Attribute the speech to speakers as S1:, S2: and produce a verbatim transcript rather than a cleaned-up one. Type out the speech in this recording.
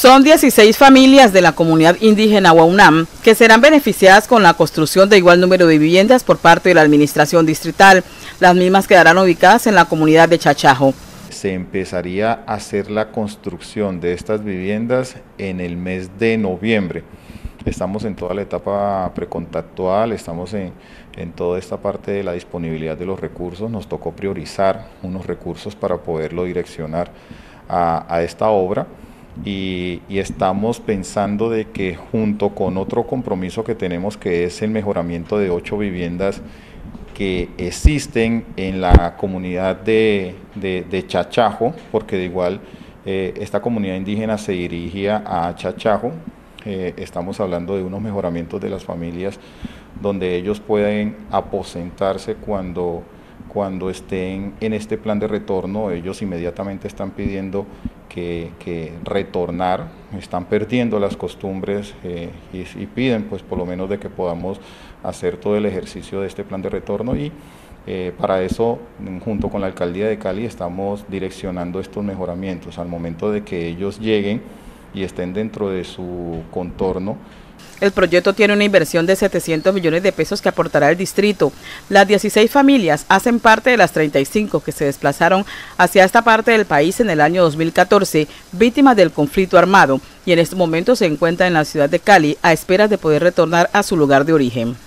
S1: Son dieciséis familias de la comunidad indígena Huaunam que serán beneficiadas con la construcción de igual número de viviendas por parte de la administración distrital. Las mismas quedarán ubicadas en la comunidad de Chachajo.
S2: Se empezaría a hacer la construcción de estas viviendas en el mes de noviembre. Estamos en toda la etapa precontactual, estamos en, en toda esta parte de la disponibilidad de los recursos. Nos tocó priorizar unos recursos para poderlo direccionar a, a esta obra. Y, y estamos pensando de que junto con otro compromiso que tenemos, que es el mejoramiento de ocho viviendas que existen en la comunidad de, de, de Chachajo, porque de igual eh, esta comunidad indígena se dirigía a Chachajo. Eh, estamos hablando de unos mejoramientos de las familias donde ellos pueden aposentarse cuando cuando estén en este plan de retorno. Ellos inmediatamente están pidiendo que, que retornar, están perdiendo las costumbres eh, y, y piden pues por lo menos de que podamos hacer todo el ejercicio de este plan de retorno, y eh, para eso junto con la Alcaldía de Cali estamos direccionando estos mejoramientos al momento de que ellos lleguen y estén dentro de su contorno.
S1: El proyecto tiene una inversión de setecientos millones de pesos que aportará el distrito. Las dieciséis familias hacen parte de las treinta y cinco que se desplazaron hacia esta parte del país en el año dos mil catorce, víctimas del conflicto armado, y en este momento se encuentran en la ciudad de Cali a espera de poder retornar a su lugar de origen.